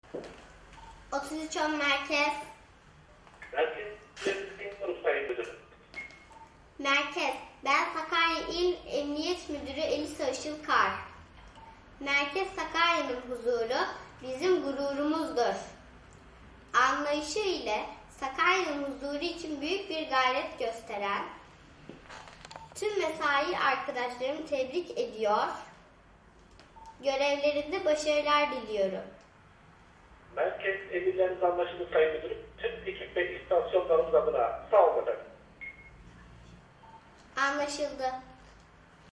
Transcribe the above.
3310 merkez. Merkez dinliyorum Sayın Müdürüm. Merkez. Ben Sakarya İl Emniyet Müdürü Elisa Işılkar. Merkez Sakarya'nın huzuru bizim gururumuzdur. Anlayışı ile Sakarya'nın huzuru için büyük bir gayret gösteren tüm mesai arkadaşlarımı tebrik ediyor. Görevlerinde başarılar diliyorum. Merkez emirleriniz anlaşıldı Sayın Müdürüm. Tüm ekip ve istasyonlarımız adına sağ olun efendim. Anlaşıldı.